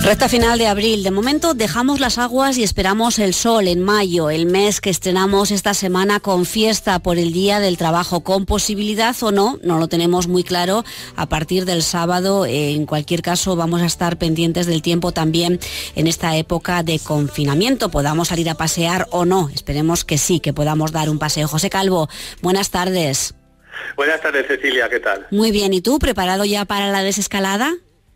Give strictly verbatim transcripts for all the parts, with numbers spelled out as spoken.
Recta final de abril. De momento dejamos las aguas y esperamos el sol en mayo, el mes que estrenamos esta semana con fiesta por el Día del Trabajo, con posibilidad o no, no lo tenemos muy claro, a partir del sábado. En cualquier caso, vamos a estar pendientes del tiempo también en esta época de confinamiento. Podamos salir a pasear o no, esperemos que sí, que podamos dar un paseo. José Calvo, buenas tardes. Buenas tardes, Cecilia, ¿qué tal? Muy bien, ¿y tú? ¿Preparado ya para la desescalada?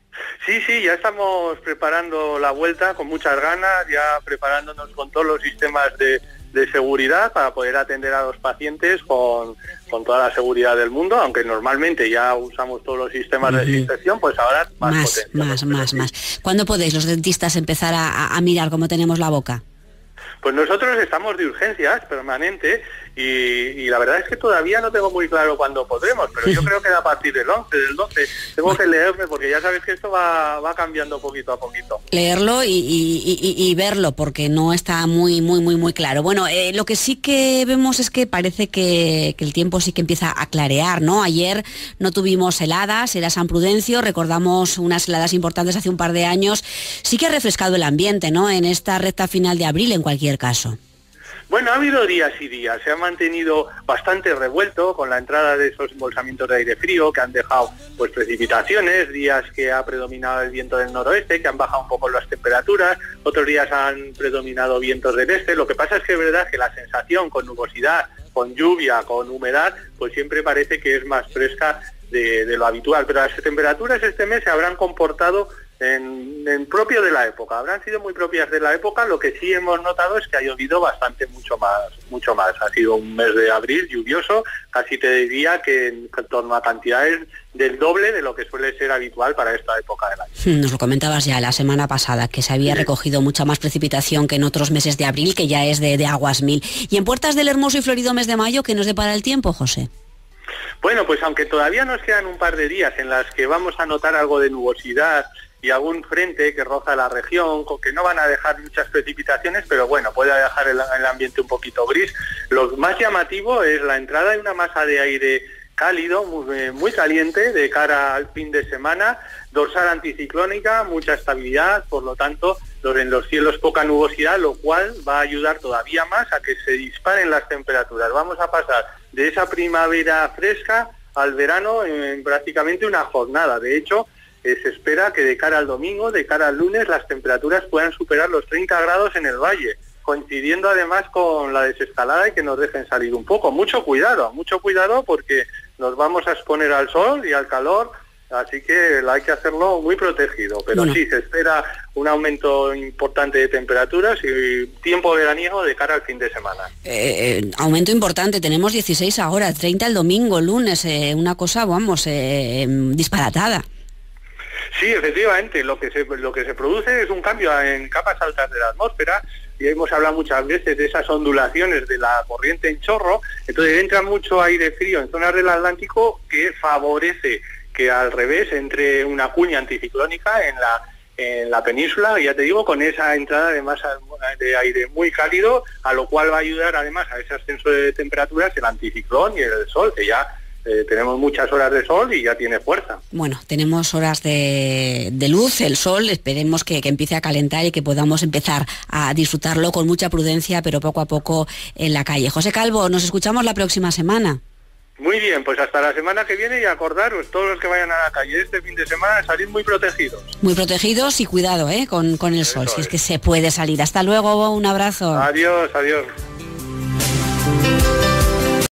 Sí, sí, ya estamos preparando la vuelta con muchas ganas, ya preparándonos con todos los sistemas de, de seguridad para poder atender a los pacientes con, con toda la seguridad del mundo, aunque normalmente ya usamos todos los sistemas uh-huh. de desinfección, pues ahora más Más, potencia, más, más, más. ¿Cuándo podéis los dentistas empezar a, a, a mirar cómo tenemos la boca? Pues nosotros estamos de urgencias permanente y, y la verdad es que todavía no tengo muy claro cuándo podremos, pero yo creo que a partir del once, del doce, tengo que leerme porque ya sabes que esto va, va cambiando poquito a poquito. Leerlo y, y, y, y verlo porque no está muy, muy, muy, muy claro. Bueno, eh, lo que sí que vemos es que parece que, que el tiempo sí que empieza a clarear, ¿no? Ayer no tuvimos heladas, era San Prudencio, recordamos unas heladas importantes hace un par de años. Sí que ha refrescado el ambiente, ¿no? En esta recta final de abril, en cualquier caso. Bueno, ha habido días y días, se ha mantenido bastante revuelto con la entrada de esos embolsamientos de aire frío que han dejado pues precipitaciones, días que ha predominado el viento del noroeste, que han bajado un poco las temperaturas, otros días han predominado vientos del este. Lo que pasa es que es verdad que la sensación con nubosidad, con lluvia, con humedad, pues siempre parece que es más fresca de, de lo habitual, pero las temperaturas este mes se habrán comportado En, en propio de la época, habrán sido muy propias de la época. Lo que sí hemos notado es que ha llovido bastante, mucho más, mucho más. Ha sido un mes de abril lluvioso, casi te diría que en torno a cantidades del doble de lo que suele ser habitual para esta época del año. Nos lo comentabas ya la semana pasada, que se había sí. recogido mucha más precipitación que en otros meses de abril, que ya es de, de aguas mil. Y en puertas del hermoso y florido mes de mayo, ¿qué nos depara el tiempo, José? Bueno, pues aunque todavía nos quedan un par de días en las que vamos a notar algo de nubosidad y algún frente que roza la región, que no van a dejar muchas precipitaciones, pero bueno, puede dejar el, el ambiente un poquito gris. Lo más llamativo es la entrada de una masa de aire cálido, muy, muy caliente, de cara al fin de semana, dorsal anticiclónica, mucha estabilidad, por lo tanto, en los cielos poca nubosidad, lo cual va a ayudar todavía más a que se disparen las temperaturas. Vamos a pasar de esa primavera fresca al verano en prácticamente una jornada. De hecho, Eh, se espera que de cara al domingo, de cara al lunes, las temperaturas puedan superar los treinta grados en el valle, coincidiendo además con la desescalada y que nos dejen salir un poco. Mucho cuidado, mucho cuidado porque nos vamos a exponer al sol y al calor, así que hay que hacerlo muy protegido. Pero bueno, sí, se espera un aumento importante de temperaturas y tiempo veraniego de cara al fin de semana. Eh, eh, aumento importante, tenemos dieciséis ahora, treinta el domingo, lunes, eh, una cosa, vamos, eh, disparatada. Sí, efectivamente, lo que se lo que se produce es un cambio en capas altas de la atmósfera, y hemos hablado muchas veces de esas ondulaciones de la corriente en chorro. Entonces entra mucho aire frío en zonas del Atlántico que favorece que al revés entre una cuña anticiclónica en la en la península, y ya te digo, con esa entrada de masa de aire muy cálido, a lo cual va a ayudar además a ese ascenso de temperaturas el anticiclón y el sol, que ya Eh, tenemos muchas horas de sol y ya tiene fuerza. Bueno, tenemos horas de, de luz, el sol, esperemos que, que empiece a calentar y que podamos empezar a disfrutarlo con mucha prudencia, pero poco a poco en la calle. José Calvo, nos escuchamos la próxima semana. Muy bien, pues hasta la semana que viene, y acordaros, todos los que vayan a la calle este fin de semana, salir muy protegidos. Muy protegidos y cuidado ¿eh? con, con el Eso sol, es. si es que se puede salir. Hasta luego, un abrazo. Adiós, adiós.